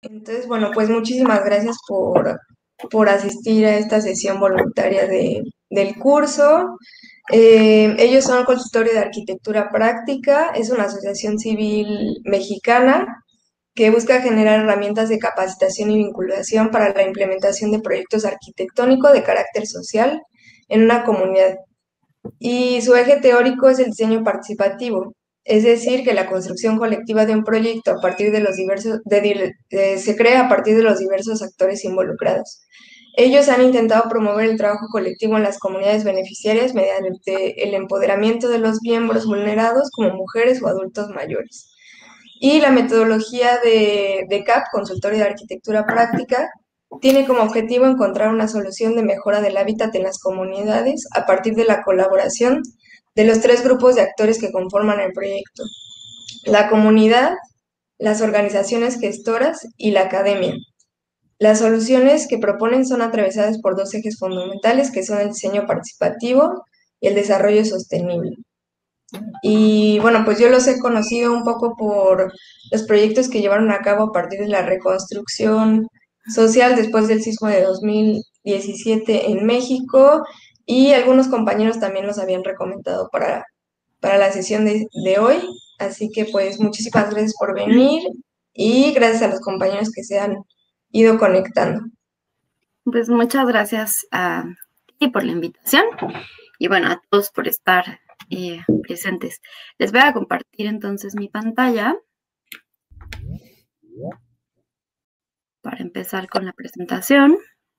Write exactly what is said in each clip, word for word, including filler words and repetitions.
Entonces, bueno, pues muchísimas gracias por, por asistir a esta sesión voluntaria de, del curso. Eh, ellos son Consultorio de Arquitectura Práctica, es una asociación civil mexicana que busca generar herramientas de capacitación y vinculación para la implementación de proyectos arquitectónicos de carácter social en una comunidad. Y su eje teórico es el diseño participativo, es decir, que la construcción colectiva de un proyecto a partir de los diversos, de di- de- se crea a partir de los diversos actores involucrados. Ellos han intentado promover el trabajo colectivo en las comunidades beneficiarias mediante el empoderamiento de los miembros vulnerados como mujeres o adultos mayores. Y la metodología de, de C A P, Consultorio de Arquitectura Práctica, tiene como objetivo encontrar una solución de mejora del hábitat en las comunidades a partir de la colaboración de los tres grupos de actores que conforman el proyecto: la comunidad, las organizaciones gestoras y la academia. Las soluciones que proponen son atravesadas por dos ejes fundamentales, que son el diseño participativo y el desarrollo sostenible. Y bueno, pues yo los he conocido un poco por los proyectos que llevaron a cabo a partir de la reconstrucción social después del sismo de dos mil diecisiete en México, y algunos compañeros también los habían recomendado para, para la sesión de, de hoy. Así que pues muchísimas gracias por venir y gracias a los compañeros que se han ido conectando. Pues muchas gracias a ti por la invitación y bueno, a todos por estar eh, presentes. Les voy a compartir entonces mi pantalla para empezar con la presentación.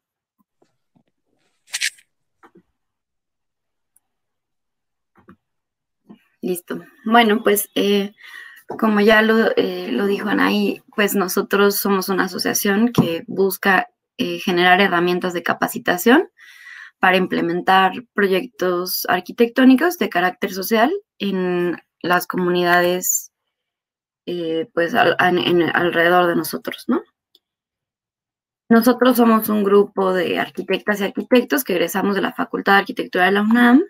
Listo. Bueno, pues eh, como ya lo, eh, lo dijo Anaí, pues nosotros somos una asociación que busca eh, generar herramientas de capacitación para implementar proyectos arquitectónicos de carácter social en las comunidades eh, pues al, en, en, alrededor de nosotros, ¿no? Nosotros somos un grupo de arquitectas y arquitectos que egresamos de la Facultad de Arquitectura de la UNAM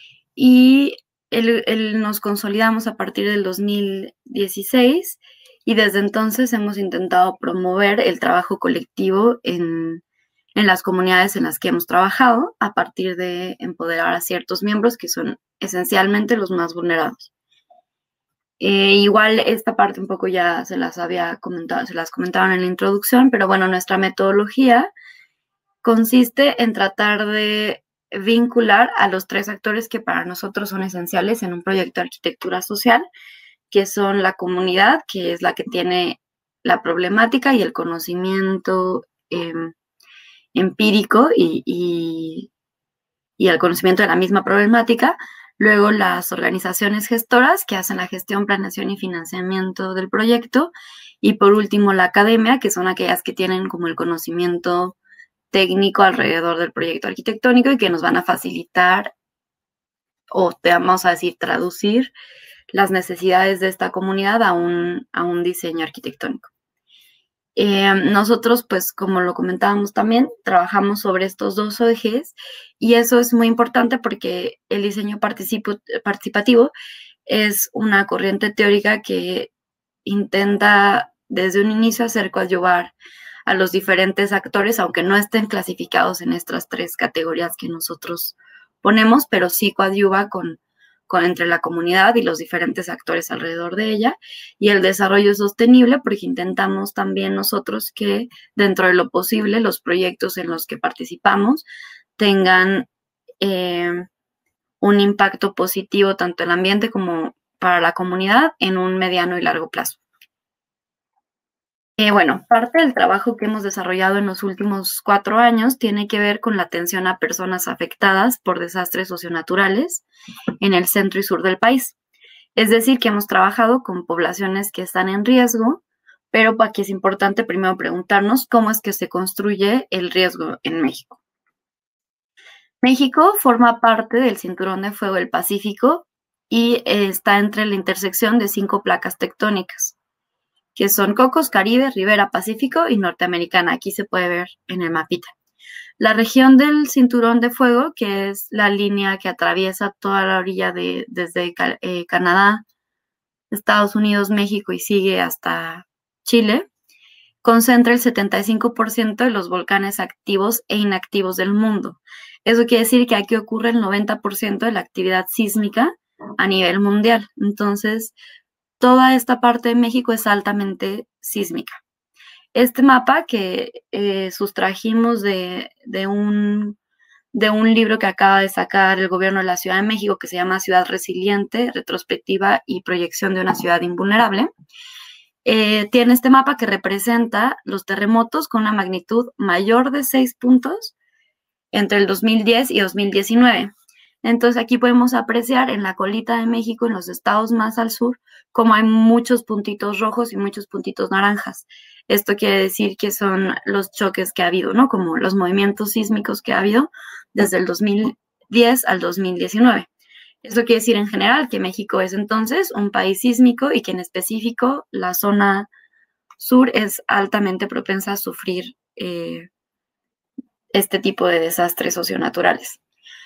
y el, el, nos consolidamos a partir del dos mil dieciséis y desde entonces hemos intentado promover el trabajo colectivo en en las comunidades en las que hemos trabajado a partir de empoderar a ciertos miembros que son esencialmente los más vulnerados. Eh, igual esta parte un poco ya se las había comentado, se las comentaron en la introducción, pero bueno, nuestra metodología consiste en tratar de vincular a los tres actores que para nosotros son esenciales en un proyecto de arquitectura social, que son la comunidad, que es la que tiene la problemática y el conocimiento eh, empírico y, y, y el conocimiento de la misma problemática. Luego las organizaciones gestoras que hacen la gestión, planeación y financiamiento del proyecto. Y por último la academia, que son aquellas que tienen como el conocimiento técnico alrededor del proyecto arquitectónico y que nos van a facilitar o te vamos a decir traducir las necesidades de esta comunidad a un, a un diseño arquitectónico. Eh, nosotros, pues, como lo comentábamos también, trabajamos sobre estos dos ejes y eso es muy importante porque el diseño participativo es una corriente teórica que intenta desde un inicio hacer coadyuvar a los diferentes actores, aunque no estén clasificados en estas tres categorías que nosotros ponemos, pero sí coadyuva con Con, entre la comunidad y los diferentes actores alrededor de ella, y el desarrollo sostenible, porque intentamos también nosotros que dentro de lo posible los proyectos en los que participamos tengan eh, un impacto positivo tanto en el ambiente como para la comunidad en un mediano y largo plazo. Eh, bueno, parte del trabajo que hemos desarrollado en los últimos cuatro años tiene que ver con la atención a personas afectadas por desastres socionaturales en el centro y sur del país. Es decir, que hemos trabajado con poblaciones que están en riesgo, pero aquí es importante primero preguntarnos cómo es que se construye el riesgo en México. México forma parte del Cinturón de Fuego del Pacífico y está entre la intersección de cinco placas tectónicas, que son Cocos, Caribe, Ribera, Pacífico y Norteamericana. Aquí se puede ver en el mapita. La región del Cinturón de Fuego, que es la línea que atraviesa toda la orilla de, desde eh, Canadá, Estados Unidos, México y sigue hasta Chile, concentra el setenta y cinco por ciento de los volcanes activos e inactivos del mundo. Eso quiere decir que aquí ocurre el noventa por ciento de la actividad sísmica a nivel mundial. Entonces, toda esta parte de México es altamente sísmica. Este mapa que eh, sustrajimos de, de, un, de un libro que acaba de sacar el gobierno de la Ciudad de México, que se llama Ciudad Resiliente, Retrospectiva y Proyección de una Ciudad Invulnerable, eh, tiene este mapa que representa los terremotos con una magnitud mayor de seis puntos entre el dos mil diez y dos mil diecinueve. Entonces aquí podemos apreciar en la colita de México, en los estados más al sur, como hay muchos puntitos rojos y muchos puntitos naranjas. Esto quiere decir que son los choques que ha habido, ¿no? Como los movimientos sísmicos que ha habido desde el dos mil diez al dos mil diecinueve. Esto quiere decir en general que México es entonces un país sísmico y que en específico la zona sur es altamente propensa a sufrir eh, este tipo de desastres socionaturales.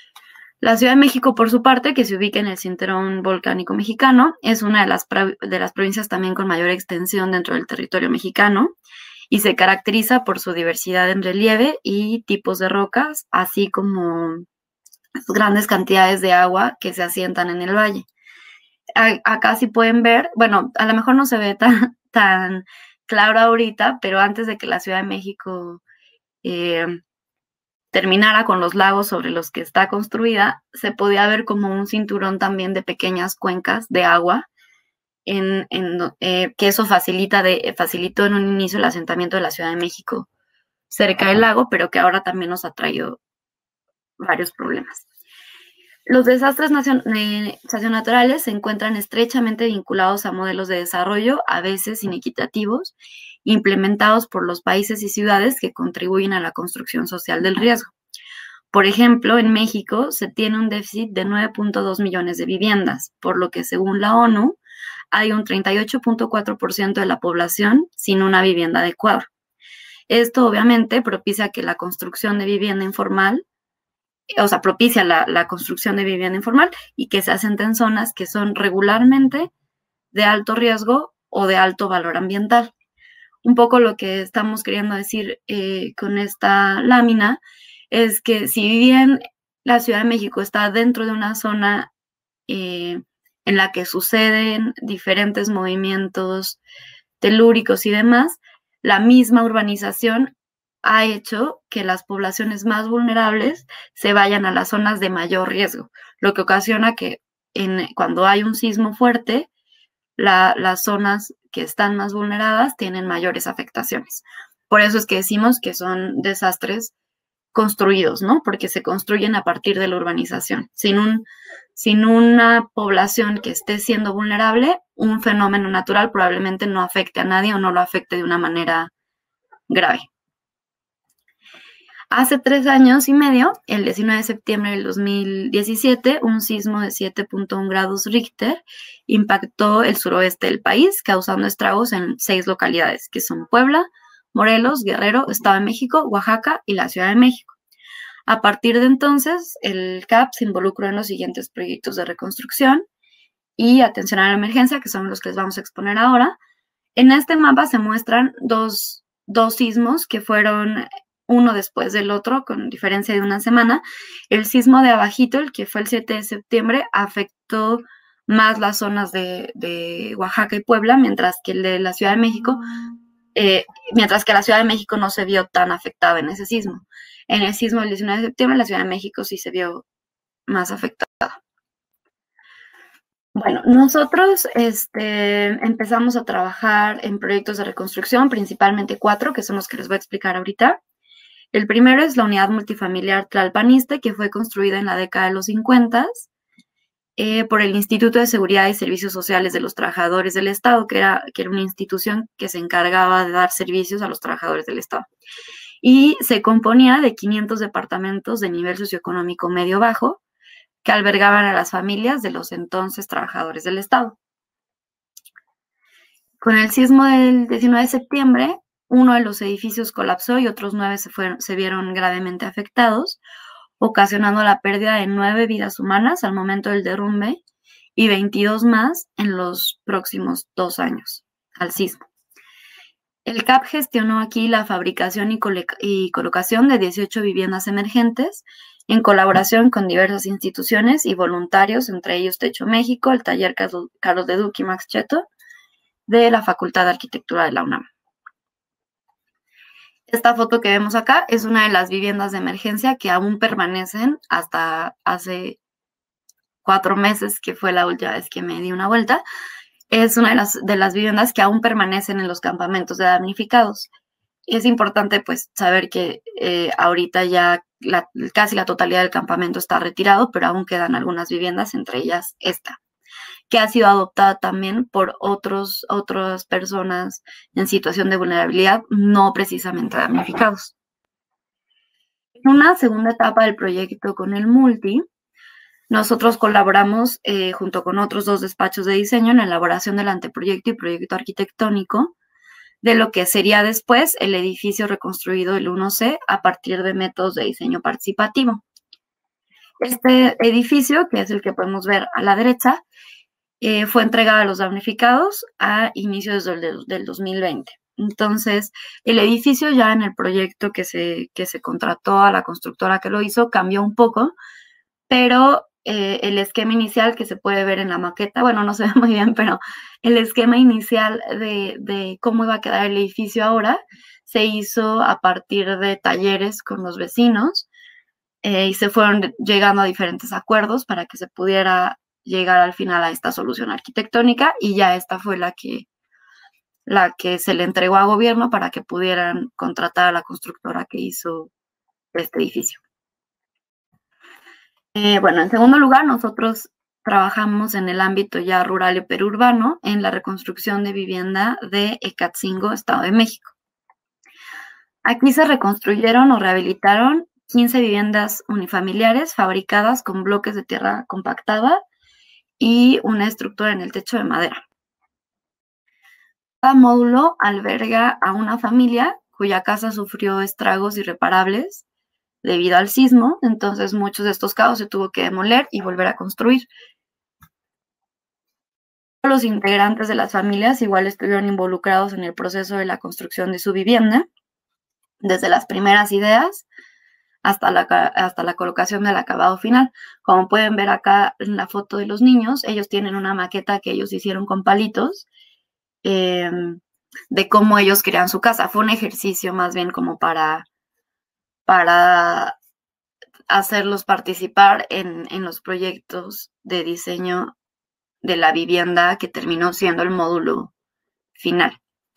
La Ciudad de México, por su parte, que se ubica en el cinturón volcánico mexicano, es una de las, de las provincias también con mayor extensión dentro del territorio mexicano y se caracteriza por su diversidad en relieve y tipos de rocas, así como grandes cantidades de agua que se asientan en el valle. Acá sí pueden ver, bueno, a lo mejor no se ve tan, tan claro ahorita, pero antes de que la Ciudad de México eh, terminara con los lagos sobre los que está construida, se podía ver como un cinturón también de pequeñas cuencas de agua, en, en, eh, que eso facilita de, facilitó en un inicio el asentamiento de la Ciudad de México cerca del lago, pero que ahora también nos ha traído varios problemas. Los desastres socionaturales se encuentran estrechamente vinculados a modelos de desarrollo, a veces inequitativos, implementados por los países y ciudades que contribuyen a la construcción social del riesgo. Por ejemplo, en México se tiene un déficit de nueve punto dos millones de viviendas, por lo que según la ONU hay un treinta y ocho punto cuatro por ciento de la población sin una vivienda adecuada. Esto obviamente propicia que la construcción de vivienda informal, o sea, propicia la, la construcción de vivienda informal y que se asenta en zonas que son regularmente de alto riesgo o de alto valor ambiental. Un poco lo que estamos queriendo decir eh, con esta lámina es que si bien la Ciudad de México está dentro de una zona eh, en la que suceden diferentes movimientos telúricos y demás, la misma urbanización ha hecho que las poblaciones más vulnerables se vayan a las zonas de mayor riesgo, lo que ocasiona que en, cuando hay un sismo fuerte, la, las zonas que están más vulneradas tienen mayores afectaciones. Por eso es que decimos que son desastres construidos, ¿no? Porque se construyen a partir de la urbanización. Sin, un, sin una población que esté siendo vulnerable, un fenómeno natural probablemente no afecte a nadie o no lo afecte de una manera grave. Hace tres años y medio, el diecinueve de septiembre del dos mil diecisiete, un sismo de siete punto uno grados Richter impactó el suroeste del país, causando estragos en seis localidades, que son Puebla, Morelos, Guerrero, Estado de México, Oaxaca y la Ciudad de México. A partir de entonces, el C A P se involucró en los siguientes proyectos de reconstrucción y atención a la emergencia, que son los que les vamos a exponer ahora. En este mapa se muestran dos, dos sismos que fueron uno después del otro, con diferencia de una semana. El sismo de abajito, el que fue el siete de septiembre, afectó más las zonas de, de Oaxaca y Puebla, mientras que el de la Ciudad de México, eh, mientras que la Ciudad de México no se vio tan afectada en ese sismo. En el sismo del diecinueve de septiembre, la Ciudad de México sí se vio más afectada. Bueno, nosotros este, empezamos a trabajar en proyectos de reconstrucción, principalmente cuatro, que son los que les voy a explicar ahorita. El primero es la unidad multifamiliar Tlalpaniste, que fue construida en la década de los cincuenta eh, por el Instituto de Seguridad y Servicios Sociales de los Trabajadores del Estado, que era, que era una institución que se encargaba de dar servicios a los trabajadores del Estado. Y se componía de quinientos departamentos de nivel socioeconómico medio-bajo que albergaban a las familias de los entonces trabajadores del Estado. Con el sismo del diecinueve de septiembre, uno de los edificios colapsó y otros nueve se, fueron, se vieron gravemente afectados, ocasionando la pérdida de nueve vidas humanas al momento del derrumbe y veintidós más en los próximos dos años al sismo. El C A P gestionó aquí la fabricación y, y colocación de dieciocho viviendas emergentes en colaboración con diversas instituciones y voluntarios, entre ellos Techo México, el taller Carlos de Duque y Max Cheto de la Facultad de Arquitectura de la UNAM. Esta foto que vemos acá es una de las viviendas de emergencia que aún permanecen hasta hace cuatro meses, que fue la última vez que me di una vuelta. Es una de las, de las viviendas que aún permanecen en los campamentos de damnificados. Es importante pues saber que eh, ahorita ya la, casi la totalidad del campamento está retirado, pero aún quedan algunas viviendas, entre ellas esta, que ha sido adoptada también por otros, otras personas en situación de vulnerabilidad, no precisamente damnificados. En una segunda etapa del proyecto con el Multi, nosotros colaboramos eh, junto con otros dos despachos de diseño en la elaboración del anteproyecto y proyecto arquitectónico de lo que sería después el edificio reconstruido del uno C a partir de métodos de diseño participativo. Este edificio, que es el que podemos ver a la derecha, eh, fue entregado a los damnificados a inicios del, del dos mil veinte. Entonces, el edificio ya en el proyecto que se, que se contrató a la constructora que lo hizo cambió un poco, pero eh, el esquema inicial que se puede ver en la maqueta, bueno, no se ve muy bien, pero el esquema inicial de, de cómo iba a quedar el edificio ahora se hizo a partir de talleres con los vecinos eh, y se fueron llegando a diferentes acuerdos para que se pudiera llegar al final a esta solución arquitectónica, y ya esta fue la que, la que se le entregó a gobierno para que pudieran contratar a la constructora que hizo este edificio. Eh, bueno, en segundo lugar, nosotros trabajamos en el ámbito ya rural y periurbano en la reconstrucción de vivienda de Ecatzingo, Estado de México. Aquí se reconstruyeron o rehabilitaron quince viviendas unifamiliares fabricadas con bloques de tierra compactada y una estructura en el techo de madera. Cada módulo alberga a una familia cuya casa sufrió estragos irreparables debido al sismo, entonces muchos de estos casos se tuvo que demoler y volver a construir. Los integrantes de las familias igual estuvieron involucrados en el proceso de la construcción de su vivienda, desde las primeras ideas hasta la, hasta la colocación del acabado final. Como pueden ver acá en la foto de los niños, ellos tienen una maqueta que ellos hicieron con palitos eh, de cómo ellos crean su casa. Fue un ejercicio más bien como para, para hacerlos participar en, en los proyectos de diseño de la vivienda que terminó siendo el módulo final.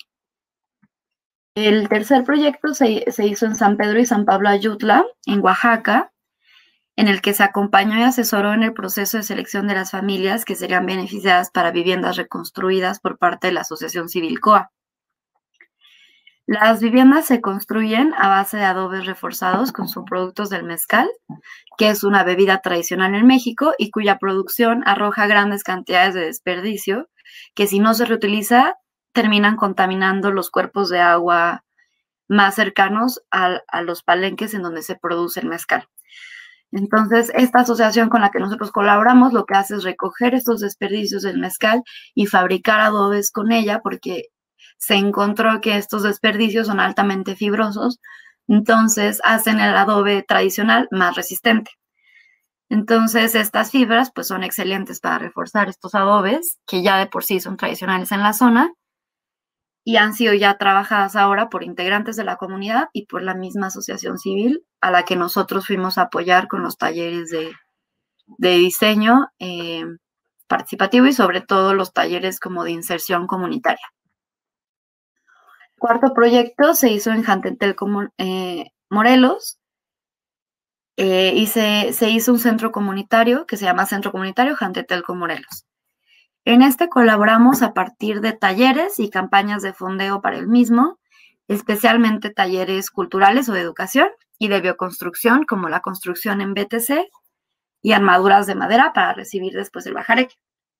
El tercer proyecto se, se hizo en San Pedro y San Pablo Ayutla, en Oaxaca, en el que se acompañó y asesoró en el proceso de selección de las familias que serían beneficiadas para viviendas reconstruidas por parte de la Asociación Civil C O A. Las viviendas se construyen a base de adobes reforzados con subproductos del mezcal, que es una bebida tradicional en México y cuya producción arroja grandes cantidades de desperdicio, que si no se reutiliza, terminan contaminando los cuerpos de agua más cercanos a, a los palenques en donde se produce el mezcal. Entonces, esta asociación con la que nosotros colaboramos lo que hace es recoger estos desperdicios del mezcal y fabricar adobes con ella, porque se encontró que estos desperdicios son altamente fibrosos, entonces hacen el adobe tradicional más resistente. Entonces, estas fibras pues son excelentes para reforzar estos adobes, que ya de por sí son tradicionales en la zona, y han sido ya trabajadas ahora por integrantes de la comunidad y por la misma asociación civil a la que nosotros fuimos a apoyar con los talleres de, de diseño eh, participativo y sobre todo los talleres como de inserción comunitaria. El cuarto proyecto se hizo en Jantetel, eh, Morelos, eh, y se, se hizo un centro comunitario que se llama Centro Comunitario Jantetelco, Morelos. En este colaboramos a partir de talleres y campañas de fondeo para el mismo, especialmente talleres culturales o de educación y de bioconstrucción, como la construcción en B T C y armaduras de madera para recibir después el bajareque.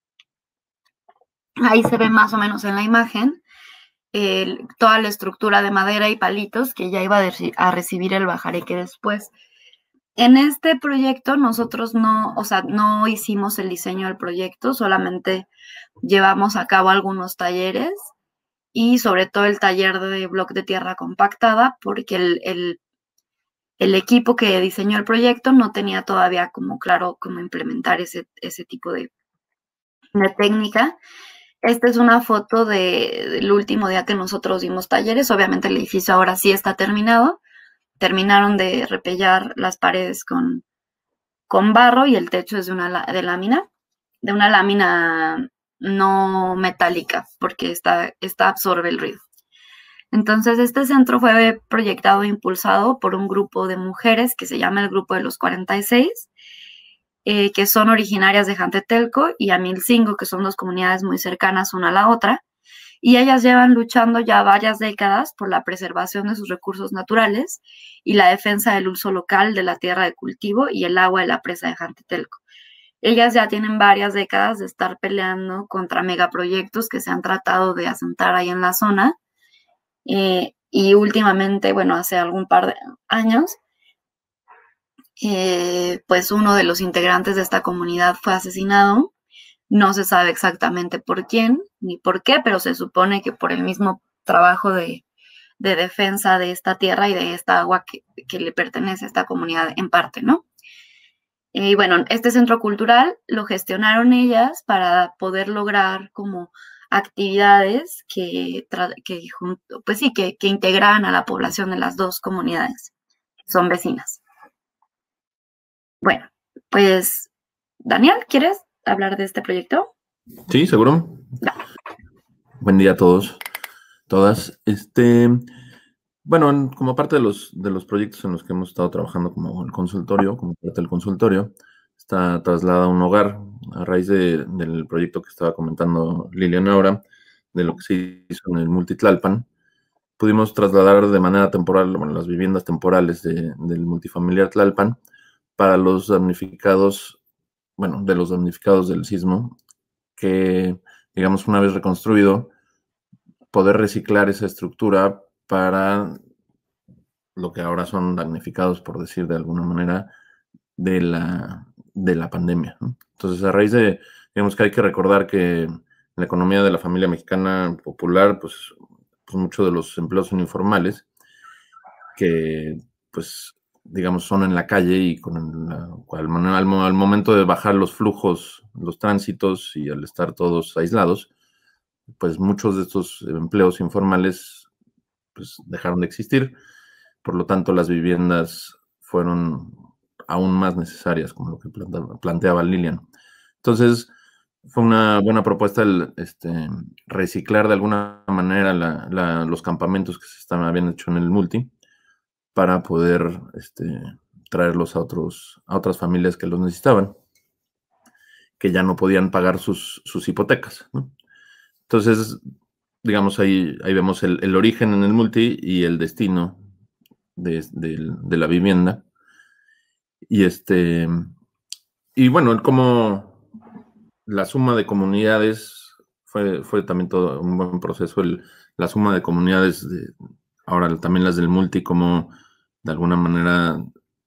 Ahí se ve más o menos en la imagen el, toda la estructura de madera y palitos que ya iba a recibir el bajareque después. En este proyecto nosotros no, o sea, no hicimos el diseño del proyecto, solamente llevamos a cabo algunos talleres y sobre todo el taller de bloque de tierra compactada, porque el, el, el equipo que diseñó el proyecto no tenía todavía como claro cómo implementar ese, ese tipo de, de técnica. Esta es una foto de, del último día que nosotros dimos talleres. Obviamente el edificio ahora sí está terminado. Terminaron de repellar las paredes con, con barro y el techo es de una de lámina, de una lámina no metálica, porque esta, esta absorbe el ruido. Entonces, este centro fue proyectado e impulsado por un grupo de mujeres que se llama el Grupo de los cuarenta y seis, eh, que son originarias de Jantetelco y Amilcingo, que son dos comunidades muy cercanas una a la otra, y ellas llevan luchando ya varias décadas por la preservación de sus recursos naturales y la defensa del uso local de la tierra de cultivo y el agua de la presa de Jantetelco. Ellas ya tienen varias décadas de estar peleando contra megaproyectos que se han tratado de asentar ahí en la zona, eh, y últimamente, bueno, hace algún par de años, eh, pues uno de los integrantes de esta comunidad fue asesinado. No se sabe exactamente por quién ni por qué, pero se supone que por el mismo trabajo de, de defensa de esta tierra y de esta agua que, que le pertenece a esta comunidad en parte, ¿no? Y bueno, este centro cultural lo gestionaron ellas para poder lograr como actividades que, que pues sí, que, que integraran a la población de las dos comunidades. Son vecinas. Bueno, pues, Daniel, ¿quieres hablar de este proyecto? Sí, seguro. No. Buen día a todos, todas. Este, bueno, como parte de los, de los proyectos en los que hemos estado trabajando como el consultorio, como parte del consultorio, está trasladada a un hogar a raíz de, del proyecto que estaba comentando Liliana ahora, de lo que se hizo en el Multitlalpan. Pudimos trasladar de manera temporal, bueno, las viviendas temporales de, del multifamiliar Tlalpan para los damnificados, bueno, de los damnificados del sismo, que, digamos, una vez reconstruido, poder reciclar esa estructura para lo que ahora son damnificados, por decir de alguna manera, de la, de la pandemia, ¿no? Entonces, a raíz de, digamos que hay que recordar que la economía de la familia mexicana popular, pues, pues muchos de los empleos son informales, que, pues, digamos, son en la calle y con el, al, al, al momento de bajar los flujos, los tránsitos y al estar todos aislados, pues muchos de estos empleos informales pues dejaron de existir. Por lo tanto, las viviendas fueron aún más necesarias, como lo que planteaba, planteaba Lilian. Entonces, fue una buena propuesta el este, reciclar de alguna manera la, la, los campamentos que se estaban, habían hecho en el multi para poder este, traerlos a, otros, a otras familias que los necesitaban, que ya no podían pagar sus, sus hipotecas, ¿no? Entonces, digamos, ahí, ahí vemos el, el origen en el multi y el destino de, de, de la vivienda. Y este, y bueno, como la suma de comunidades fue, fue también todo un buen proceso, el, la suma de comunidades, de, ahora también las del multi, como de alguna manera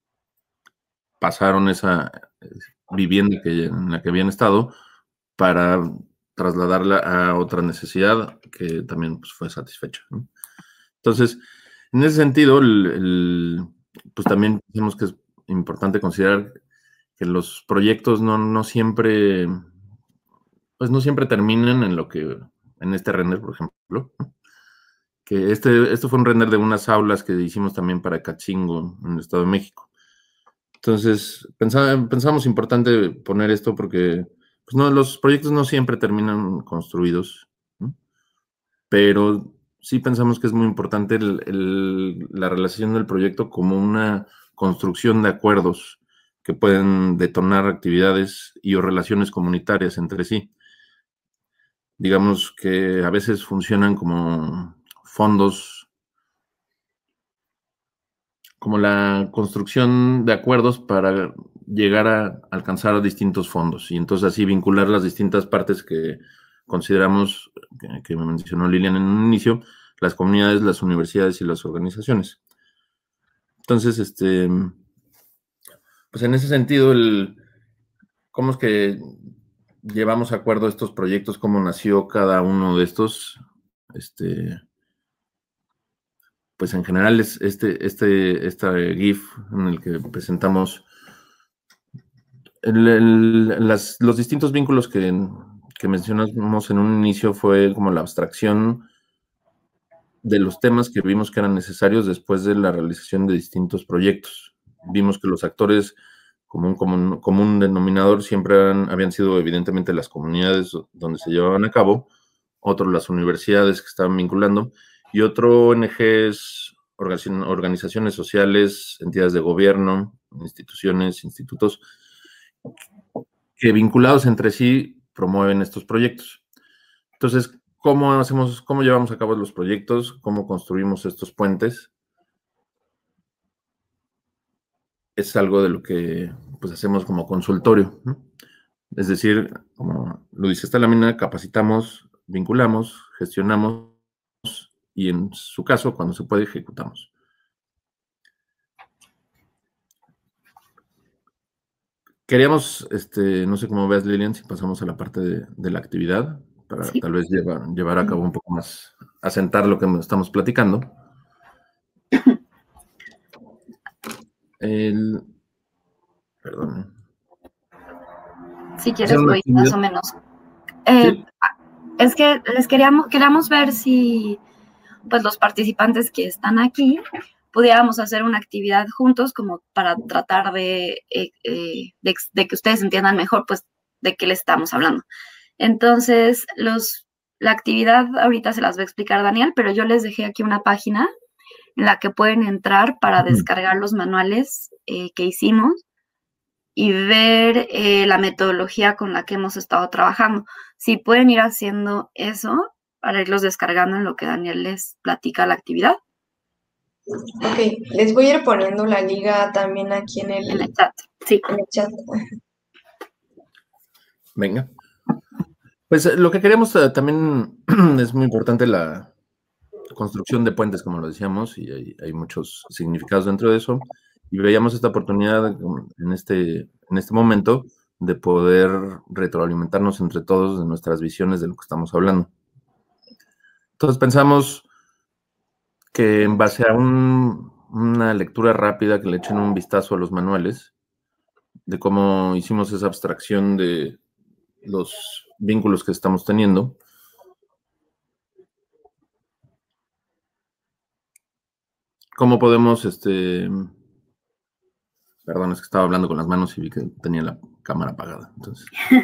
pasaron esa vivienda que, en la que habían estado para trasladarla a otra necesidad que también pues, fue satisfecha, ¿no? Entonces, en ese sentido, el, el, pues también tenemos que es importante considerar que los proyectos no, no siempre, pues no siempre terminan en lo que, en este render, por ejemplo, ¿no? Que este, esto fue un render de unas aulas que hicimos también para Catzingo, en el Estado de México. Entonces, pensaba, pensamos importante poner esto porque pues no, los proyectos no siempre terminan construidos, ¿no? Pero sí pensamos que es muy importante el, el, la relación del proyecto como una construcción de acuerdos que pueden detonar actividades y o relaciones comunitarias entre sí. Digamos que a veces funcionan como fondos, como la construcción de acuerdos para llegar a alcanzar distintos fondos y entonces así vincular las distintas partes que consideramos, que, que me mencionó Lilian en un inicio, las comunidades, las universidades y las organizaciones. Entonces, este, pues en ese sentido, el, ¿cómo es que llevamos a acuerdo estos proyectos? ¿Cómo nació cada uno de estos? este, pues en general es este, este, este GIF en el que presentamos el, el, las, los distintos vínculos que, que mencionamos en un inicio. Fue como la abstracción de los temas que vimos que eran necesarios después de la realización de distintos proyectos. Vimos que los actores, como un común, común denominador, siempre han, habían sido evidentemente las comunidades donde se llevaban a cabo, otro las universidades que estaban vinculando, y otro O N Ges, organizaciones sociales, entidades de gobierno, instituciones, institutos, que vinculados entre sí promueven estos proyectos. Entonces, ¿cómo hacemos, cómo llevamos a cabo los proyectos? ¿Cómo construimos estos puentes? Es algo de lo que pues hacemos como consultorio, ¿no? Es decir, como lo dice esta lámina, capacitamos, vinculamos, gestionamos y en su caso, cuando se puede, ejecutamos. Queríamos, este, no sé cómo ves, Lilian, si pasamos a la parte de, de la actividad, para sí. tal vez llevar, llevar a cabo un poco más, asentar lo que estamos platicando. El, perdón. Si quieres, voy más o menos. Eh, ¿Sí? Es que les queríamos, queríamos ver si pues los participantes que están aquí pudiéramos hacer una actividad juntos como para tratar de, eh, eh, de, de que ustedes entiendan mejor pues de qué les estamos hablando. Entonces, los, la actividad ahorita se las va a explicar Daniel, pero yo les dejé aquí una página en la que pueden entrar para descargar los manuales eh, que hicimos y ver eh, la metodología con la que hemos estado trabajando. Si pueden ir haciendo eso para irlos descargando en lo que Daniel les platica la actividad. Ok, les voy a ir poniendo la liga también aquí en el, en el chat. Sí. En el chat. Venga. Pues lo que queremos uh, también es muy importante la construcción de puentes, como lo decíamos, y hay, hay muchos significados dentro de eso. Y veíamos esta oportunidad en este, en este momento de poder retroalimentarnos entre todos de nuestras visiones de lo que estamos hablando. Entonces pensamos que en base a un, una lectura rápida, que le echen un vistazo a los manuales, de cómo hicimos esa abstracción de los vínculos que estamos teniendo. ¿Cómo podemos, este... Perdón, es que estaba hablando con las manos y vi que tenía la cámara apagada, entonces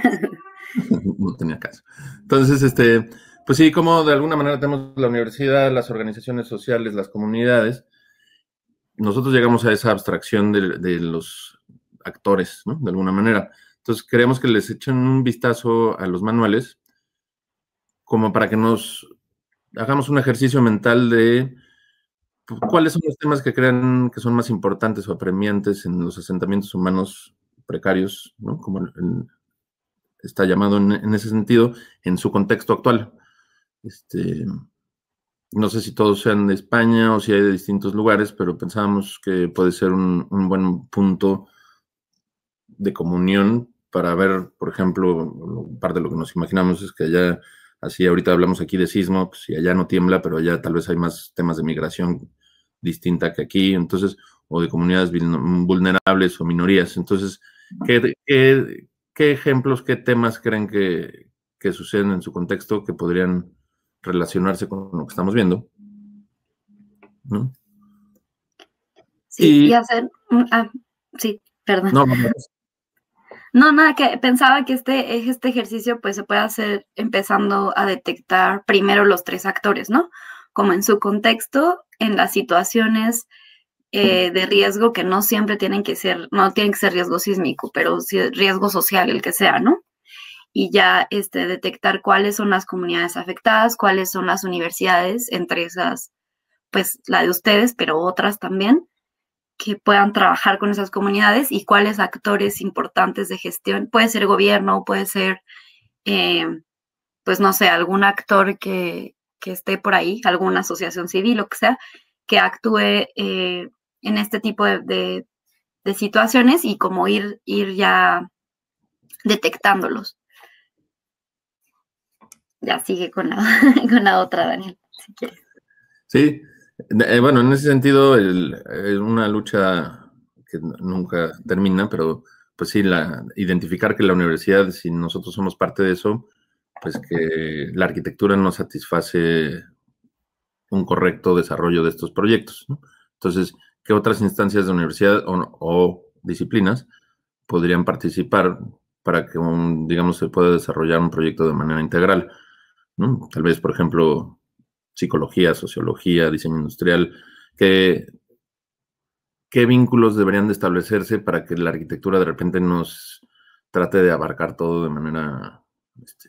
no tenía caso. Entonces, este, pues sí, como de alguna manera tenemos la universidad, las organizaciones sociales, las comunidades, nosotros llegamos a esa abstracción de, de los actores, ¿no? De alguna manera. Entonces, queremos que les echen un vistazo a los manuales, como para que nos hagamos un ejercicio mental de cuáles son los temas que crean que son más importantes o apremiantes en los asentamientos humanos precarios, ¿no? Como el, el, está llamado en, en ese sentido, en su contexto actual. Este, no sé si todos sean de España o si hay de distintos lugares, pero pensábamos que puede ser un, un buen punto de comunión para ver, por ejemplo, parte de lo que nos imaginamos es que allá, así ahorita hablamos aquí de sismo, pues, y allá no tiembla, pero allá tal vez hay más temas de migración distinta que aquí, entonces, o de comunidades vulnerables o minorías. Entonces, ¿qué, qué, qué ejemplos, qué temas creen que, que suceden en su contexto que podrían relacionarse con lo que estamos viendo? ¿No? Sí, y, y hacer... Ah, sí, perdón. No, no, no. No, nada, que pensaba que este, este ejercicio pues se puede hacer empezando a detectar primero los tres actores, ¿no? Como en su contexto, en las situaciones eh, de riesgo que no siempre tienen que ser, no tienen que ser riesgo sísmico, pero sí riesgo social, el que sea, ¿no? Y ya este, detectar cuáles son las comunidades afectadas, cuáles son las universidades, entre esas, pues la de ustedes, pero otras también, que puedan trabajar con esas comunidades y cuáles actores importantes de gestión. Puede ser gobierno, puede ser, eh, pues no sé, algún actor que, que esté por ahí, alguna asociación civil, lo que sea, que actúe eh, en este tipo de, de, de situaciones y como ir, ir ya detectándolos. ya sigue con la, con la otra, Daniel, si quieres. Sí, eh, bueno, en ese sentido, el, es una lucha que nunca termina, pero pues sí, la, identificar que la universidad, si nosotros somos parte de eso, pues que la arquitectura no satisface un correcto desarrollo de estos proyectos, ¿no? Entonces, ¿qué otras instancias de universidad o, o disciplinas podrían participar para que, un, digamos, se pueda desarrollar un proyecto de manera integral, ¿no? Tal vez, por ejemplo, psicología, sociología, diseño industrial, ¿qué, qué vínculos deberían de establecerse para que la arquitectura de repente nos trate de abarcar todo de manera este,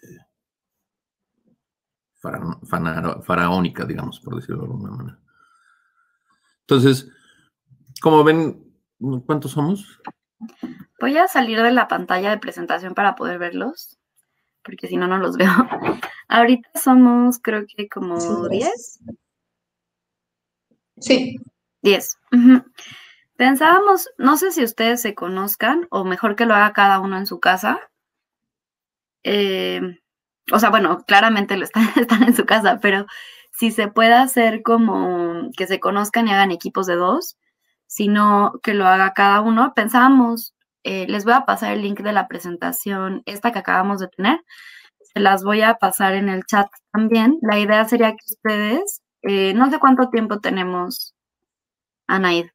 fara, fara, faraónica, digamos, por decirlo de alguna manera? Entonces, como ven, ¿cuántos somos? Voy a salir de la pantalla de presentación para poder verlos, porque si no, no los veo. Ahorita somos, creo que como diez. Sí. diez. Uh-huh. Pensábamos, no sé si ustedes se conozcan, o mejor que lo haga cada uno en su casa. Eh, o sea, bueno, claramente lo están, están en su casa, pero si se puede hacer como que se conozcan y hagan equipos de dos, sino que lo haga cada uno. Pensábamos, eh, les voy a pasar el link de la presentación, esta que acabamos de tener, se las voy a pasar en el chat también. La idea sería que ustedes, eh, no sé cuánto tiempo tenemos, Anaid,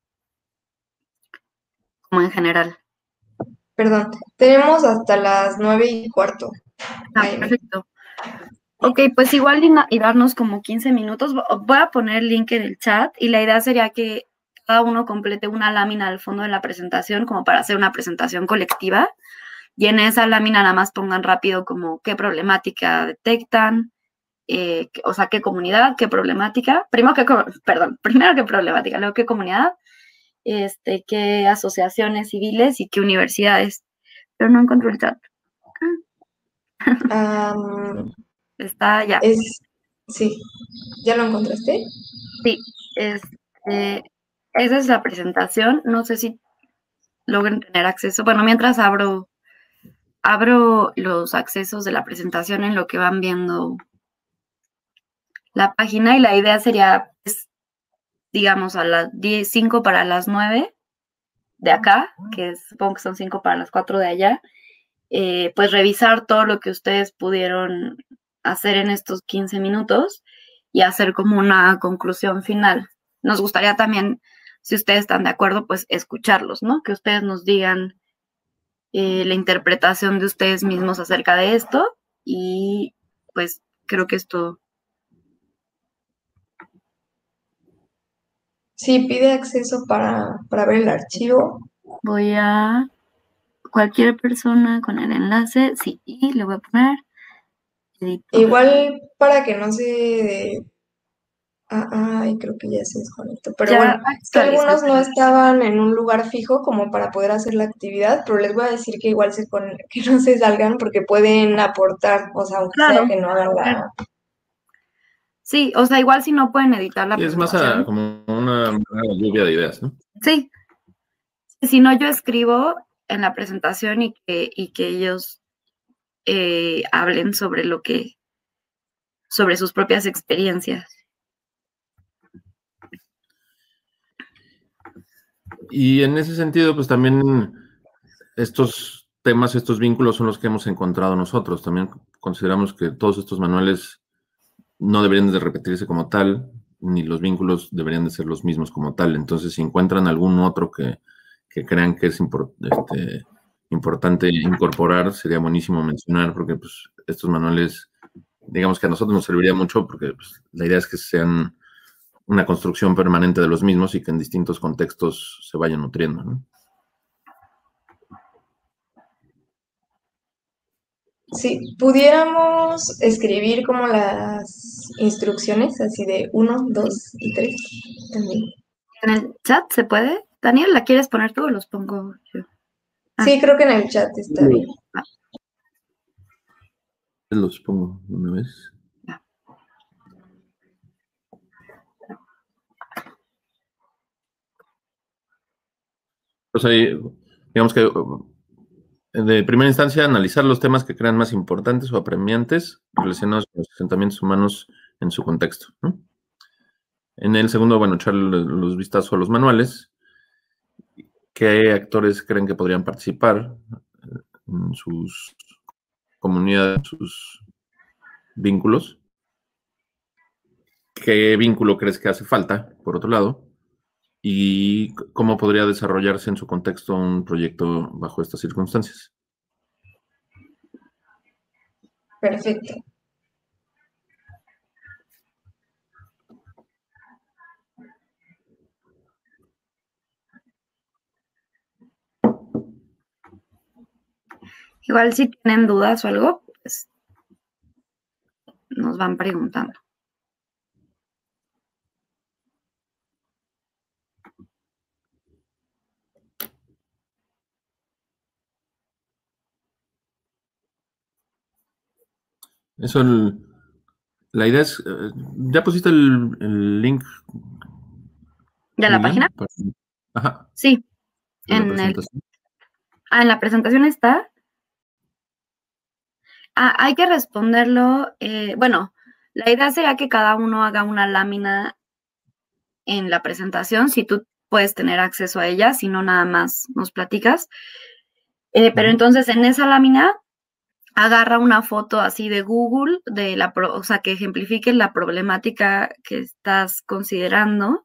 como en general. Perdón, tenemos hasta las nueve y cuarto. Ah, perfecto. Ok, pues igual y, y darnos como quince minutos. Voy a poner el link en el chat y la idea sería que cada uno complete una lámina al fondo de la presentación como para hacer una presentación colectiva. Y en esa lámina nada más pongan rápido como qué problemática detectan, eh, o sea, qué comunidad, qué problemática. Primero que, perdón, primero qué problemática, luego qué comunidad, este, qué asociaciones civiles y qué universidades. Pero no encuentro el chat. Um, Está ya. Es, sí, ¿ya lo encontraste? Sí, este, esa es la presentación. No sé si logren tener acceso. Bueno, mientras abro, abro los accesos de la presentación en lo que van viendo la página y la idea sería, pues, digamos, a las diez, cinco para las nueve de acá, que supongo que son cinco para las cuatro de allá, eh, pues revisar todo lo que ustedes pudieron hacer en estos quince minutos y hacer como una conclusión final. Nos gustaría también, si ustedes están de acuerdo, pues escucharlos, ¿no? Que ustedes nos digan eh, la interpretación de ustedes mismos acerca de esto y pues creo que es todo. Sí, pide acceso para, para ver el archivo. Voy a cualquier persona con el enlace, sí, y le voy a poner editor. Igual para que no se... Ah, ay, creo que ya se desconectó. Pero Ya bueno, es que actualicé. algunos no estaban en un lugar fijo como para poder hacer la actividad, pero les voy a decir que igual se con... que no se salgan porque pueden aportar, o sea, aunque sea Claro. que no hagan la... Sí, o sea, igual si no pueden editar la Sí, es más presentación. a, como una, una lluvia de ideas, ¿no? Sí, si no yo escribo en la presentación y que, y que ellos eh, hablen sobre lo que, sobre sus propias experiencias. Y en ese sentido, pues también estos temas, estos vínculos son los que hemos encontrado nosotros. También consideramos que todos estos manuales no deberían de repetirse como tal, ni los vínculos deberían de ser los mismos como tal. Entonces, si encuentran algún otro que, que crean que es import, este, importante incorporar, sería buenísimo mencionar, porque pues, estos manuales, digamos que a nosotros nos serviría mucho, porque pues, la idea es que sean una construcción permanente de los mismos y que en distintos contextos se vayan nutriendo, ¿no? Sí, pudiéramos escribir como las instrucciones, así de uno, dos y tres también. ¿En el chat se puede? Daniel, ¿la quieres poner tú o los pongo yo? Ah. Sí, creo que en el chat está bien. Ah. Los pongo una vez. Ah. Pues ahí, digamos que de primera instancia, analizar los temas que crean más importantes o apremiantes relacionados con los asentamientos humanos en su contexto, ¿no? En el segundo, bueno, echarle los vistazos a los manuales. ¿Qué actores creen que podrían participar en sus comunidades, en sus vínculos? ¿Qué vínculo crees que hace falta, por otro lado? ¿Y cómo podría desarrollarse en su contexto un proyecto bajo estas circunstancias? Perfecto. Igual si tienen dudas o algo, pues nos van preguntando. Eso, el, la idea es, eh, ¿ya pusiste el, el link? ¿De la Miriam? página? Ajá. Sí. ¿En la En el, presentación? ah, en la presentación está. Ah, hay que responderlo. Eh, bueno, la idea sería que cada uno haga una lámina en la presentación, si tú puedes tener acceso a ella, si no, nada más nos platicas. Eh, pero Ujú. entonces en esa lámina agarra una foto así de Google, de la pro- o sea, que ejemplifique la problemática que estás considerando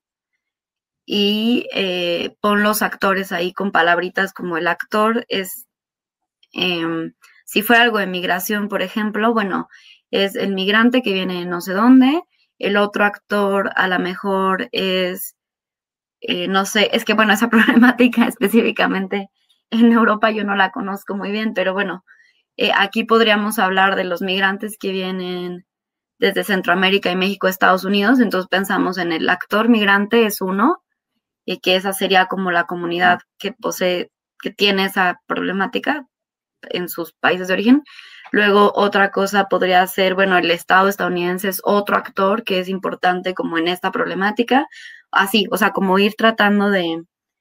y eh, pon los actores ahí con palabritas como el actor es, em, si fuera algo de migración, por ejemplo, bueno, es el migrante que viene de no sé dónde, el otro actor a lo mejor es, eh, no sé, es que bueno, esa problemática específicamente en Europa yo no la conozco muy bien, pero bueno, eh, aquí podríamos hablar de los migrantes que vienen desde Centroamérica y México a Estados Unidos, entonces pensamos en el actor migrante es uno, y que esa sería como la comunidad que posee, que tiene esa problemática en sus países de origen. Luego otra cosa podría ser, bueno, el Estado estadounidense es otro actor que es importante como en esta problemática, así, o sea, como ir tratando de,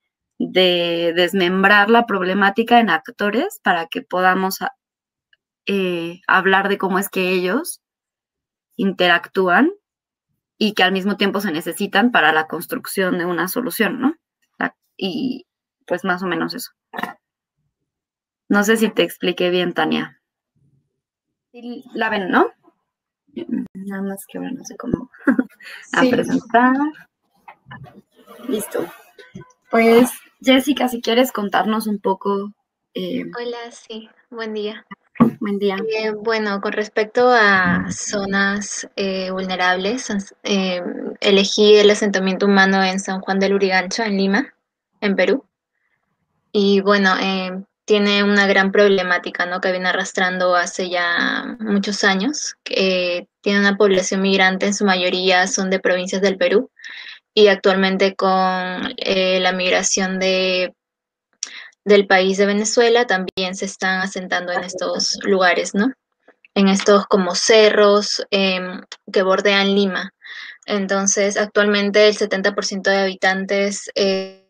de desmembrar la problemática en actores para que podamos eh, hablar de cómo es que ellos interactúan y que al mismo tiempo se necesitan para la construcción de una solución, ¿no? Y pues más o menos eso. No sé si te expliqué bien, Tania. Sí, la ven, ¿no? Nada más que ahora no sé cómo a Sí, presentar. Listo. Pues, Jessica, si quieres contarnos un poco. Eh, Hola, sí, buen día. buen día. Eh, bueno, con respecto a zonas eh, vulnerables, eh, elegí el asentamiento humano en San Juan del Urigancho, en Lima, en Perú. Y bueno, eh, tiene una gran problemática, ¿no? Que viene arrastrando hace ya muchos años. Que tiene una población migrante, en su mayoría son de provincias del Perú. Y actualmente con eh, la migración de del país de Venezuela también se están asentando en estos lugares, ¿no? En estos como cerros eh, que bordean Lima. Entonces, actualmente el setenta por ciento de habitantes, eh,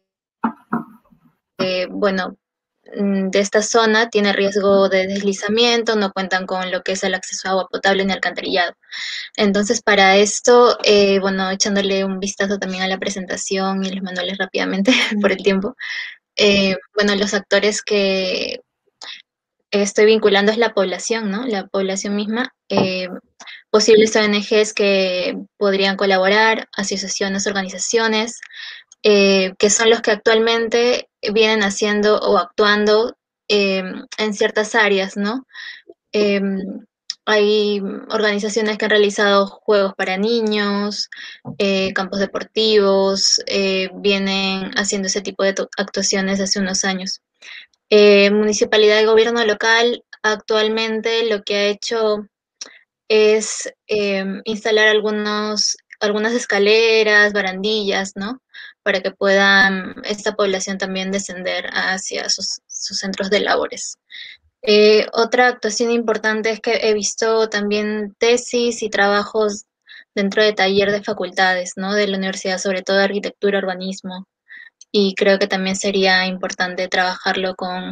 eh, bueno, de esta zona tiene riesgo de deslizamiento, no cuentan con lo que es el acceso a agua potable ni alcantarillado. Entonces, para esto, eh, bueno, echándole un vistazo también a la presentación y los manuales rápidamente por el tiempo, eh, bueno, los actores que estoy vinculando es la población, ¿no? La población misma, eh, posibles O N Ges que podrían colaborar, asociaciones, organizaciones, eh, que son los que actualmente vienen haciendo o actuando eh, en ciertas áreas, ¿no? Eh, hay organizaciones que han realizado juegos para niños, eh, campos deportivos, eh, vienen haciendo ese tipo de actuaciones hace unos años. Eh, municipalidad y gobierno local actualmente lo que ha hecho es eh, instalar algunos, algunas escaleras, barandillas, ¿no? Para que puedan esta población también descender hacia sus, sus centros de labores. Eh, otra actuación importante es que he visto también tesis y trabajos dentro de taller de facultades, ¿no? De la universidad, sobre todo de arquitectura, urbanismo, y creo que también sería importante trabajarlo con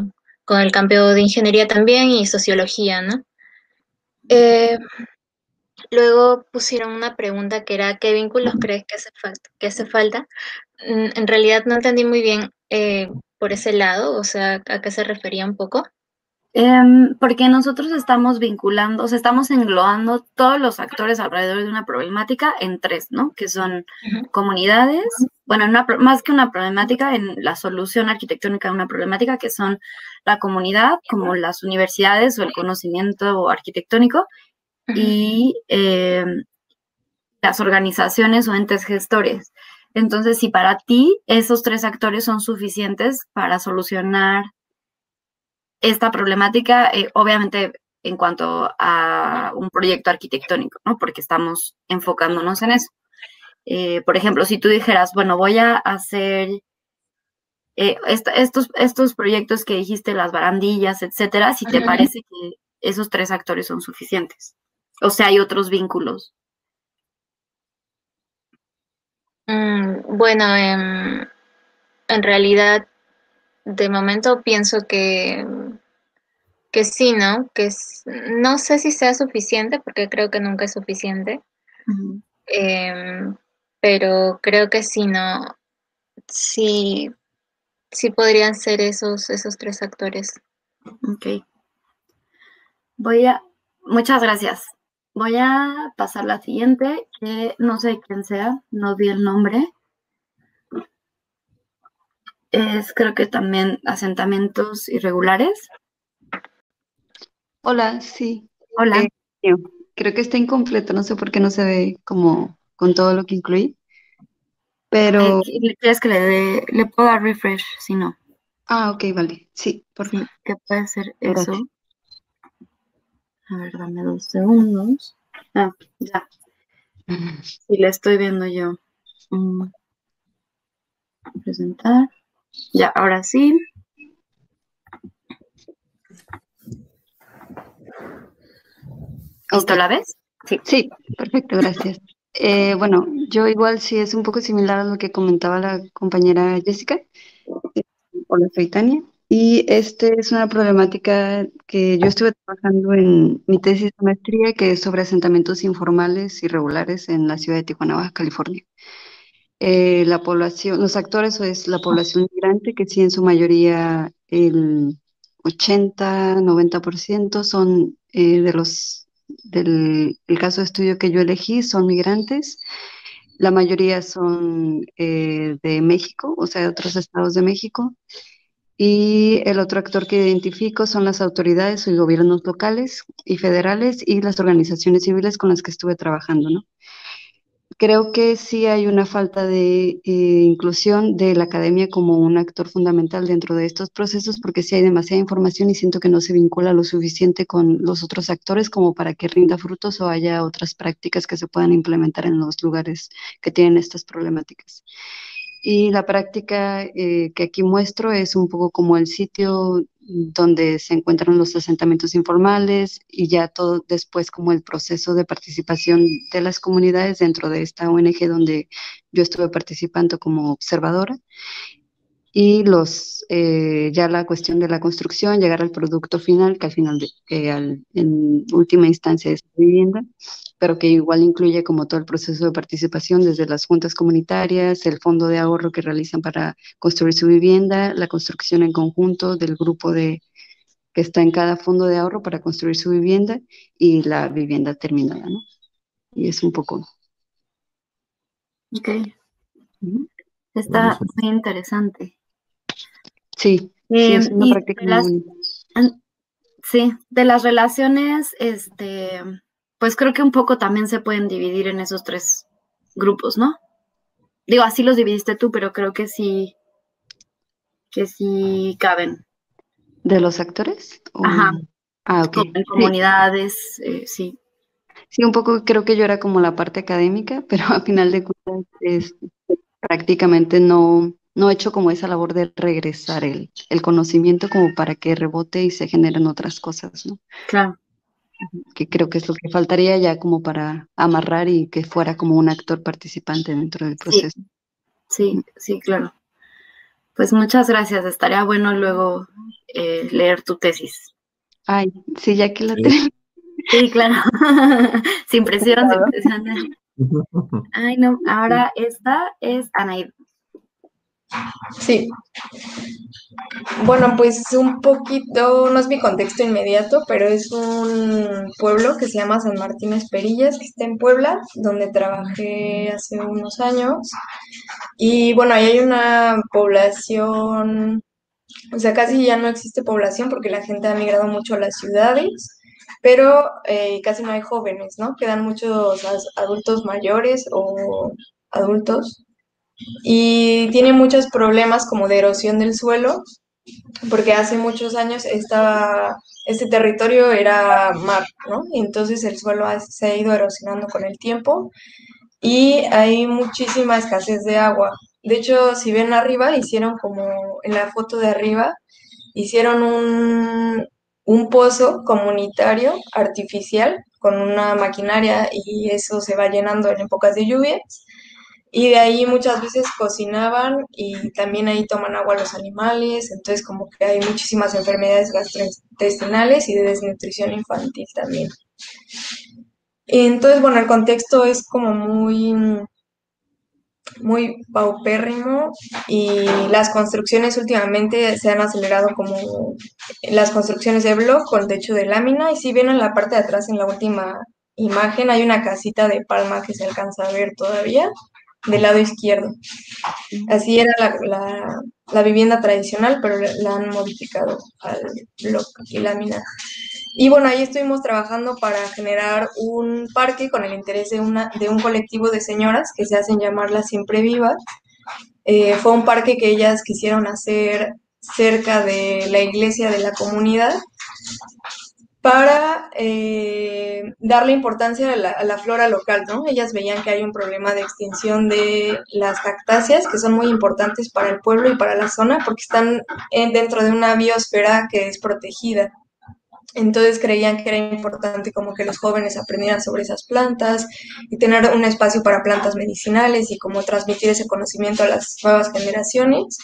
con el campo de ingeniería también y sociología, ¿no? Eh, luego pusieron una pregunta que era, ¿qué vínculos crees que hace falta? Que hace falta? Mm, En realidad no entendí muy bien eh, por ese lado, o sea, ¿a qué se refería un poco? Em, porque nosotros estamos vinculando, o sea, estamos englobando todos los actores alrededor de una problemática en tres, ¿no? Que son Ujú. comunidades, bueno, una, pro- más que una problemática, en la solución arquitectónica de una problemática, que son la comunidad, como las universidades o el conocimiento arquitectónico, Ujú. y em, las organizaciones o entes gestores. Entonces, si para ti esos tres actores son suficientes para solucionar esta problemática, eh, obviamente en cuanto a un proyecto arquitectónico, ¿no? Porque estamos enfocándonos en eso. Eh, por ejemplo, si tú dijeras, bueno, voy a hacer eh, esta- estos, estos proyectos que dijiste, las barandillas, etcétera, si te Ujú. parece que esos tres actores son suficientes. O sea, hay otros vínculos. Mm, bueno, em, en realidad, de momento pienso que, que sí, ¿no? Que es- no sé si sea suficiente, porque creo que nunca es suficiente, Ujú. em, pero creo que sí, ¿no? Sí, sí podrían ser esos, esos tres actores. Ok. Voy a, muchas gracias. Voy a pasar la siguiente, que no sé quién sea, no vi el nombre. Es creo que también asentamientos irregulares. Hola, sí. Hola. Eh, yo creo que está incompleto, no sé por qué no se ve como con todo lo que incluí, Eh, pero, ¿Quieres que le dé, le puedo dar refresh? Si no, ah, ok, vale, sí, por sí, favor, que puede ser eso. gracias. A ver, dame dos segundos. Ah, ya, sí, le estoy viendo yo. Mm, presentar. Ya, ahora sí. Ok, ¿Listo la ves? Sí. sí, perfecto, gracias. Eh, bueno, yo igual sí es un poco similar a lo que comentaba la compañera Jessica. Eh, Hola, soy Tania. Y este es una problemática que yo estuve trabajando en mi tesis de maestría, que es sobre asentamientos informales y regulares en la ciudad de Tijuana, Baja California. Eh, la población, los actores es la población migrante, que sí en su mayoría el ochenta noventa por ciento son eh, de los, del el caso de estudio que yo elegí, son migrantes. La mayoría son eh, de México, o sea, de otros estados de México. Y el otro actor que identifico son las autoridades y gobiernos locales y federales y las organizaciones civiles con las que estuve trabajando, ¿no? Creo que sí hay una falta de eh, inclusión de la academia como un actor fundamental dentro de estos procesos, porque sí hay demasiada información y siento que no se vincula lo suficiente con los otros actores como para que rinda frutos o haya otras prácticas que se puedan implementar en los lugares que tienen estas problemáticas. Y la práctica eh, que aquí muestro es un poco como el sitio donde se encuentran los asentamientos informales y ya todo después como el proceso de participación de las comunidades dentro de esta O N G donde yo estuve participando como observadora. Y los, eh, ya la cuestión de la construcción, llegar al producto final, que al final, de, que al, en última instancia es vivienda, pero que igual incluye como todo el proceso de participación desde las juntas comunitarias, el fondo de ahorro que realizan para construir su vivienda, la construcción en conjunto del grupo de, que está en cada fondo de ahorro para construir su vivienda y la vivienda terminada, ¿no? Y es un poco. Ok. Ujú. Está Buenísimo. muy interesante. Sí, sí, es Eh, una y práctica de muy las, bonita. sí, de las relaciones, este, pues creo que un poco también se pueden dividir en esos tres grupos, ¿no? Digo, así los dividiste tú, pero creo que sí, que sí caben. ¿De los actores? O- Ajá, Ah, ok. como en Sí, comunidades, eh, sí. sí, un poco creo que yo era como la parte académica, pero a final de cuentas es, prácticamente no, no he hecho como esa labor de regresar el, el conocimiento como para que rebote y se generen otras cosas, ¿no? Claro, Que creo que es lo que faltaría ya como para amarrar y que fuera como un actor participante dentro del sí, proceso. sí, sí, claro. Pues muchas gracias, estaría bueno luego eh, leer tu tesis. Ay, sí, ya que la Sí. tengo. Sí, claro, sin presión, sin presión. Ay, no, ahora esta es Anaid. Sí. Bueno, pues un poquito, no es mi contexto inmediato, pero es un pueblo que se llama San Martín Esperillas, que está en Puebla, donde trabajé hace unos años. Y bueno, ahí hay una población, o sea, casi ya no existe población porque la gente ha migrado mucho a las ciudades, pero eh, casi no hay jóvenes, ¿no? Quedan muchos as- adultos mayores o adultos y tiene muchos problemas como de erosión del suelo, porque hace muchos años estaba, este territorio era mar, ¿no? Y entonces el suelo ha- se ha ido erosionando con el tiempo y hay muchísima escasez de agua. De hecho, si ven arriba, hicieron como en la foto de arriba, hicieron un, un pozo comunitario artificial con una maquinaria y eso se va llenando en épocas de lluvias. Y de ahí muchas veces cocinaban y también ahí toman agua los animales, entonces como que hay muchísimas enfermedades gastrointestinales y de desnutrición infantil también. Entonces, bueno, el contexto es como muy, muy paupérrimo y las construcciones últimamente se han acelerado como las construcciones de bloc con techo de lámina y si ven en la parte de atrás en la última imagen hay una casita de palma que se alcanza a ver todavía del lado izquierdo. Así era la, la, la vivienda tradicional, pero la, la han modificado al bloc y lámina. Y bueno, ahí estuvimos trabajando para generar un parque con el interés de, una, de un colectivo de señoras que se hacen llamar las Siempre Vivas. Eh, fue un parque que ellas quisieron hacer cerca de la iglesia de la comunidad para eh, darle importancia a la, a la flora local, ¿no? Ellas veían que hay un problema de extinción de las cactáceas, que son muy importantes para el pueblo y para la zona, porque están en, dentro de una biosfera que es protegida. Entonces creían que era importante como que los jóvenes aprendieran sobre esas plantas y tener un espacio para plantas medicinales y como transmitir ese conocimiento a las nuevas generaciones.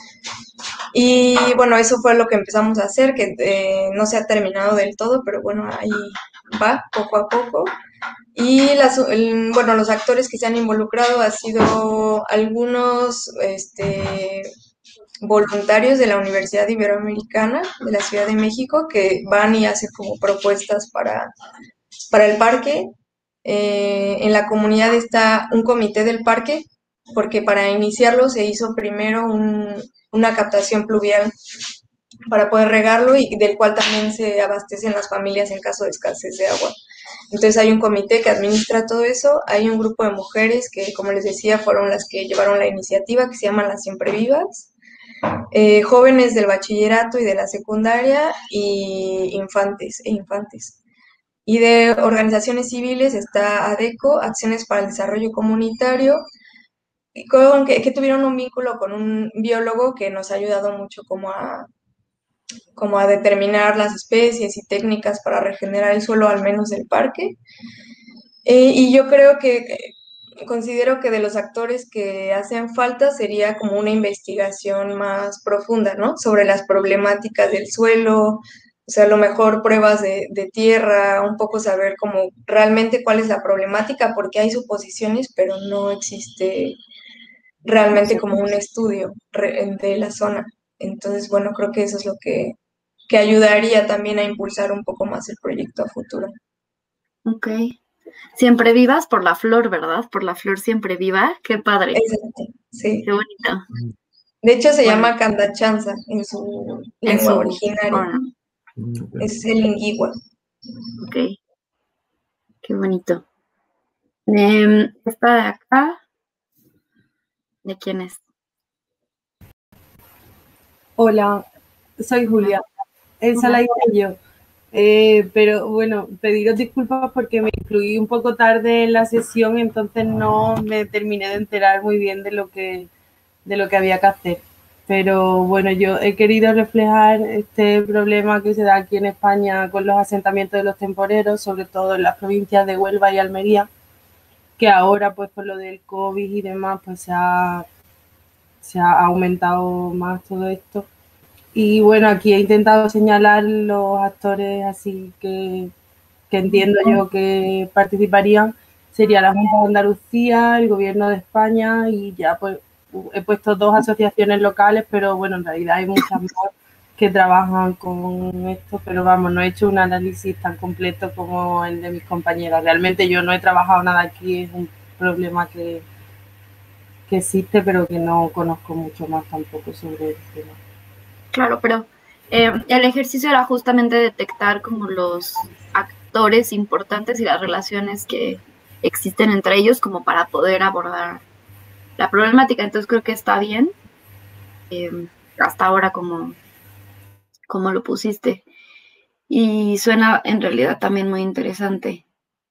Y bueno, eso fue lo que empezamos a hacer, que eh, no se ha terminado del todo, pero bueno, ahí va poco a poco. Y las, el, bueno, los actores que se han involucrado han sido algunos este, voluntarios de la Universidad Iberoamericana de la Ciudad de México que van y hacen como propuestas para, para el parque. Eh, en la comunidad está un comité del parque, porque para iniciarlo se hizo primero un, una captación pluvial para poder regarlo y del cual también se abastecen las familias en caso de escasez de agua. Entonces hay un comité que administra todo eso, hay un grupo de mujeres que, como les decía, fueron las que llevaron la iniciativa, que se llaman las Siempre Vivas, eh, jóvenes del bachillerato y de la secundaria y infantes e infantes. Y de organizaciones civiles está ADECO, Acciones para el Desarrollo Comunitario, con, que, que tuvieron un vínculo con un biólogo que nos ha ayudado mucho como a, como a determinar las especies y técnicas para regenerar el suelo, al menos del parque. Eh, y yo creo que, considero que de los actores que hacen falta sería como una investigación más profunda, ¿no? Sobre las problemáticas del suelo, o sea, a lo mejor pruebas de, de tierra, un poco saber como realmente cuál es la problemática, porque hay suposiciones, pero no existe realmente como un estudio re- de la zona. Entonces, bueno, creo que eso es lo que, que ayudaría también a impulsar un poco más el proyecto a futuro. Ok. Siempre vivas por la flor, ¿verdad? Por la flor siempre viva. Qué padre. Exacto, sí. Qué bonito. De hecho, se Bueno, llama Candachanza en su en lengua su... originaria. Oh, Es el lingüe. ok. Qué bonito. Eh, esta de acá, ¿de quién es? Hola, soy Julia. Esa la hice yo. Eh, pero bueno, pediros disculpas porque me incluí un poco tarde en la sesión, entonces no me terminé de enterar muy bien de lo que, de lo que había que hacer. Pero bueno, yo he querido reflejar este problema que se da aquí en España con los asentamientos de los temporeros, sobre todo en las provincias de Huelva y Almería, que ahora pues por lo del COVID y demás pues se ha se ha aumentado más todo esto. Y bueno, aquí he intentado señalar los actores así que, que entiendo yo que participarían. Sería la Junta de Andalucía, el Gobierno de España y ya pues he puesto dos asociaciones locales, pero bueno, en realidad hay muchas más que trabajan con esto, pero vamos, no he hecho un análisis tan completo como el de mis compañeras. Realmente yo no he trabajado nada aquí, es un problema que, que existe, pero que no conozco mucho más tampoco sobre el tema. Claro, pero eh, el ejercicio era justamente detectar como los actores importantes y las relaciones que existen entre ellos como para poder abordar la problemática. Entonces creo que está bien eh, hasta ahora como, como lo pusiste. Y suena en realidad también muy interesante.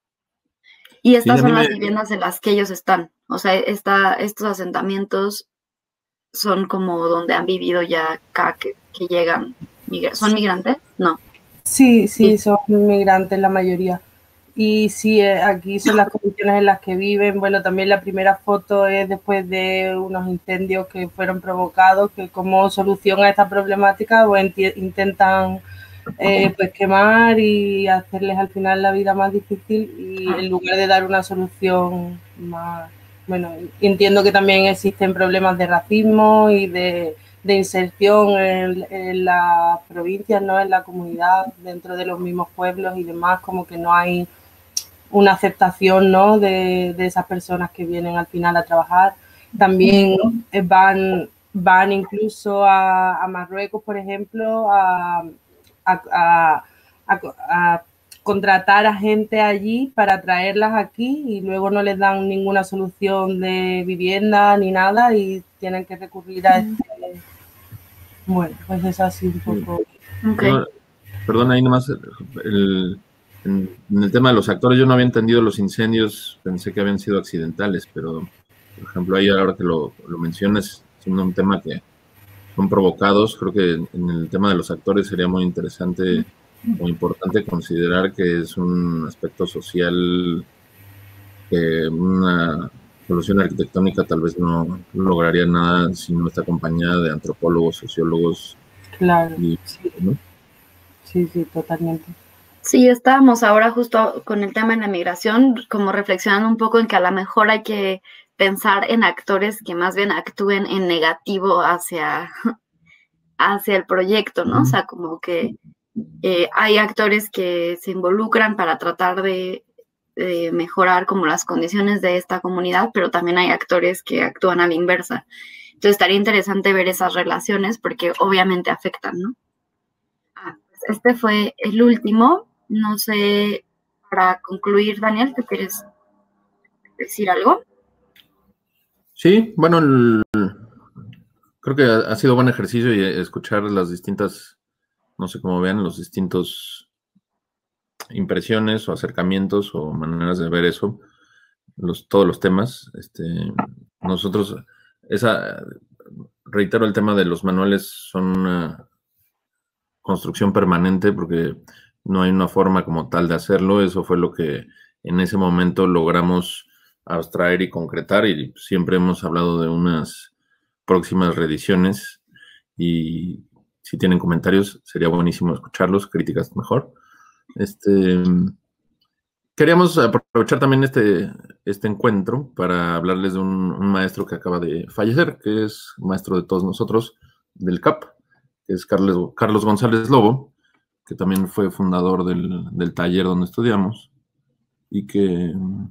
Y estas Sí, a son mí las me- viviendas en las que ellos están. O sea, esta, estos asentamientos son como donde han vivido ya acá que, que llegan. Migra- ¿Son migrantes? No. Sí, sí, Sí. son inmigrantes la mayoría. Y sí, eh, aquí son las condiciones en las que viven. Bueno, también la primera foto es después de unos incendios que fueron provocados, que como solución a esta problemática pues, enti- intentan eh, pues quemar y hacerles al final la vida más difícil y en lugar de dar una solución más... Bueno, entiendo que también existen problemas de racismo y de, de inserción en, en las provincias, ¿no? En la comunidad, dentro de los mismos pueblos y demás, como que no hay una aceptación, ¿no? de, de esas personas que vienen al final a trabajar. También van, van incluso a, a Marruecos, por ejemplo, a, a, a, a, a contratar a gente allí para traerlas aquí y luego no les dan ninguna solución de vivienda ni nada y tienen que recurrir a este... Bueno, pues es así un poco... Okay. Yo, perdón, ahí nomás, el, en, en el tema de los actores, yo no había entendido los incendios, pensé que habían sido accidentales, pero, por ejemplo, ahí ahora que lo, lo mencionas, siendo un tema que son provocados, creo que en el tema de los actores sería muy interesante o importante considerar que es un aspecto social que una solución arquitectónica tal vez no lograría nada si no está acompañada de antropólogos, sociólogos Claro, y, sí, ¿no? sí, sí, totalmente. Sí, estábamos ahora justo con el tema de la migración, como reflexionando un poco en que a lo mejor hay que pensar en actores que más bien actúen en negativo hacia, hacia el proyecto, ¿no? O sea, como que eh, hay actores que se involucran para tratar de, de mejorar como las condiciones de esta comunidad, pero también hay actores que actúan a la inversa. Entonces estaría interesante ver esas relaciones porque obviamente afectan, ¿no? Ah, pues este fue el último. No sé, para concluir, Daniel, ¿tú quieres decir algo? Sí, bueno, el- creo que ha, ha sido buen ejercicio y escuchar las distintas, no sé cómo vean, los distintos impresiones o acercamientos o maneras de ver eso, los, todos los temas. Este, nosotros, esa, reitero, el tema de los manuales son una construcción permanente porque no hay una forma como tal de hacerlo. Eso fue lo que en ese momento logramos abstraer y concretar y siempre hemos hablado de unas próximas reediciones y si tienen comentarios sería buenísimo escucharlos, críticas mejor. Este, queríamos aprovechar también este, este encuentro para hablarles de un, un maestro que acaba de fallecer, que es maestro de todos nosotros del C A P, que es Carlos, Carlos González Lobo, que también fue fundador del, del taller donde estudiamos y que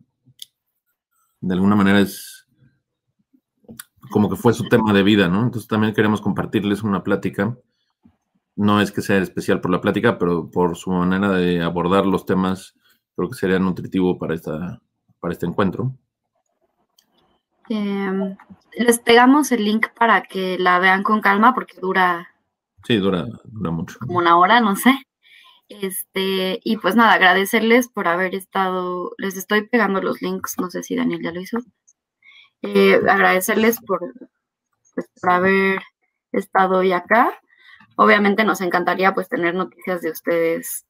de alguna manera es como que fue su tema de vida, ¿no? Entonces también queremos compartirles una plática. No es que sea especial por la plática, pero por su manera de abordar los temas, creo que sería nutritivo para, esta, para este encuentro. Eh, les pegamos el link para que la vean con calma porque dura Sí, dura, dura mucho. como una hora, no sé. Este, y pues nada, agradecerles por haber estado, les estoy pegando los links, no sé si Daniel ya lo hizo. Eh, agradecerles por, pues, por haber estado hoy acá. Obviamente nos encantaría pues tener noticias de ustedes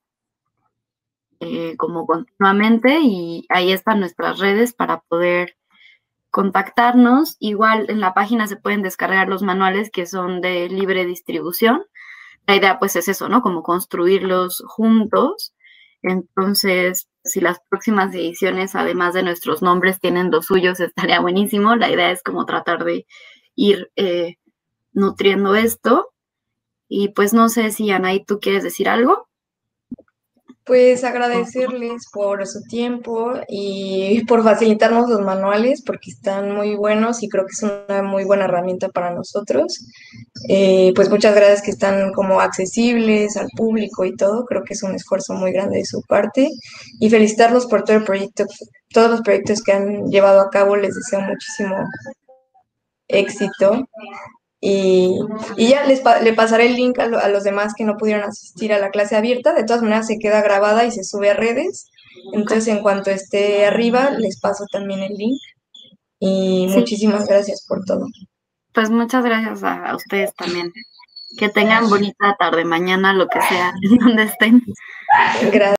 eh, como continuamente y ahí están nuestras redes para poder contactarnos. Igual en la página se pueden descargar los manuales que son de libre distribución. La idea pues es eso, ¿no? Como construirlos juntos. Entonces, si las próximas ediciones, además de nuestros nombres, tienen los suyos, estaría buenísimo. La idea es como tratar de ir eh, nutriendo esto. Y pues no sé si, Anaí, ¿tú quieres decir algo? Pues agradecerles por su tiempo y por facilitarnos los manuales porque están muy buenos y creo que es una muy buena herramienta para nosotros. Eh, pues muchas gracias que están como accesibles al público y todo. Creo que es un esfuerzo muy grande de su parte y felicitarlos por todo el proyecto, todos los proyectos que han llevado a cabo. Les deseo muchísimo éxito. Y, y ya les pa- le pasaré el link a, lo- a los demás que no pudieron asistir a la clase abierta. De todas maneras se queda grabada y se sube a redes. Entonces en cuanto esté arriba les paso también el link. Y Sí, muchísimas gracias por todo. pues muchas gracias a, a ustedes también. Que tengan bonita tarde, mañana, lo que sea, en donde estén. Gracias.